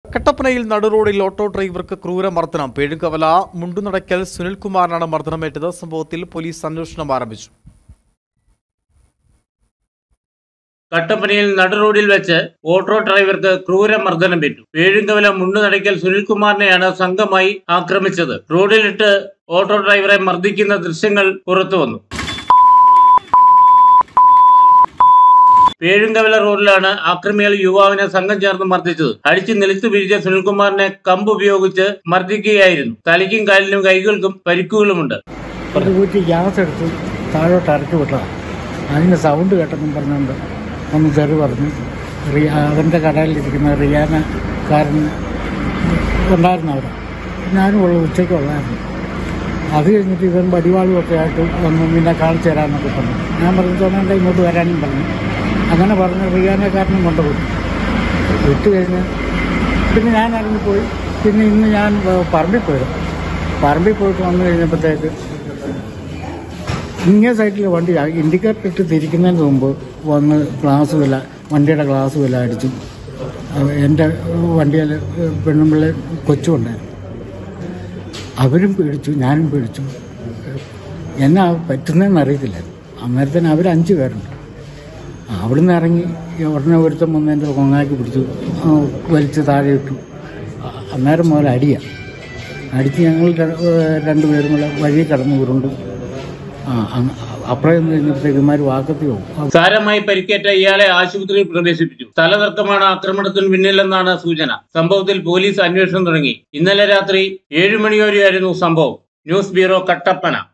കട്ടപ്പനയിൽ നടുറോഡിൽ ഓട്ടോ ഡ്രൈവർക്ക് ക്രൂരമർദ്ദനം. പേഴുകവല മുണ്ടുനടയ്ക്കൽ സുനിൽകുമാറിനാണ് മർദ്ദനമേറ്റത്. സംഭവത്തിൽ പോലീസ് അന്വേഷണം ആരംഭിച്ചു. കട്ടപ്പനയിൽ നടുറോഡിൽ വെച്ച് ഓട്ടോ ഡ്രൈവർക്ക് ക്രൂരമർദ്ദനമേറ്റു. പേഴുകവല മുണ്ടുനടയ്ക്കൽ സുനിൽകുമാറിനെയാണ് സംഘമായി ആക്രമിച്ചത്. റോഡിലിട്ട് ഓട്ടോ ഡ്രൈവറെ മർദ്ദിക്കുന്ന ദൃശ്യങ്ങൾ പുറത്തുവന്നു. പേഴുങ്കവല റോഡിലാണ് ആക്രമികൾ യുവാവിനെ സംഘം ചേർന്ന് മർദ്ദിച്ചത്. അടിച്ച് നിലത്ത് പിരിച്ച സുനിൽകുമാറിനെ കമ്പ് ഉപയോഗിച്ച് മർദ്ദിക്കുകയായിരുന്നു. തലയ്ക്കും കാലിനും കൈകൾക്കും പരിക്കുകളുമുണ്ട്. ഗ്യാസ് എടുത്ത് താഴോട്ട് ഇറക്കി വിട്ടതാണ്. അതിന് സൗണ്ട് കേട്ടെന്നും പറഞ്ഞുകൊണ്ട് ഒന്ന് തെറി പറഞ്ഞു. അവൻ്റെ കടയിലിരിക്കുന്ന റിയാനക്കാരൻ ഉണ്ടായിരുന്നു അവിടെ. ഞാനും ഉച്ചയ്ക്ക് ഉള്ളായിരുന്നു. അത് കഴിഞ്ഞിട്ട് ഇവൻ വടിവാളുമൊക്കെ ആയിട്ട് വന്ന് നിന്നെ കാണിച്ചു തരാമെന്നൊക്കെ പറഞ്ഞു. ഞാൻ പറഞ്ഞു തോന്നേണ്ട ഇങ്ങോട്ട് വരാനും പറഞ്ഞു. അങ്ങനെ പറഞ്ഞ് റിയാനക്കാരനും കൊണ്ടുപോയി വിട്ട് കഴിഞ്ഞ് പിന്നെ ഞാൻ ഇറങ്ങിപ്പോയി. പിന്നെ ഇന്ന് ഞാൻ പറമ്പിൽ പോയിട്ട് വന്നു കഴിഞ്ഞപ്പോഴത്തേക്ക് ഇങ്ങേ സൈഡിൽ വണ്ടി ഇൻഡിക്കേറ്റർ ഇട്ട് തിരിക്കുന്നതിന് മുമ്പ് വന്ന് വണ്ടിയുടെ ഗ്ലാസ് വില അടിച്ചു. എൻ്റെ വണ്ടിയിൽ പെണ്ണുമ്പിള്ള കൊച്ചുണ്ടായിരുന്നു. അവരും പേടിച്ചു, ഞാനും പേടിച്ചു. എന്നാ പറ്റുന്നതെന്ന് അറിയത്തില്ലായിരുന്നു. അന്നേരത്തിന് അവർ 5 പേരുണ്ട്. അവിടുന്ന് ഇറങ്ങി ഉടനെ ഒരുത്തം വന്ന് എൻ്റെ കൊങ്ങാക്കി പിടിച്ചു, വലിച്ച് താഴെ ഇട്ടു. അന്നേരം മുതൽ അടിച്ച് ഞങ്ങൾ 2 പേരും കൂടെ വഴി കടന്നു ഉരുണ്ടു. അപ്പുറം കഴിഞ്ഞപ്പോഴത്തേക്ക് ഇമാര് വാക്കത്തി പോകും. സാരമായി പരിക്കേറ്റ ഇയാളെ ആശുപത്രിയിൽ പ്രവേശിപ്പിച്ചു. സ്ഥലതർക്കമാണ് ആക്രമണത്തിന് പിന്നിലെന്നാണ് സൂചന. സംഭവത്തിൽ പോലീസ് അന്വേഷണം തുടങ്ങി. ഇന്നലെ രാത്രി 7 മണിയോടെയായിരുന്നു സംഭവം. News bureau, Kattappana.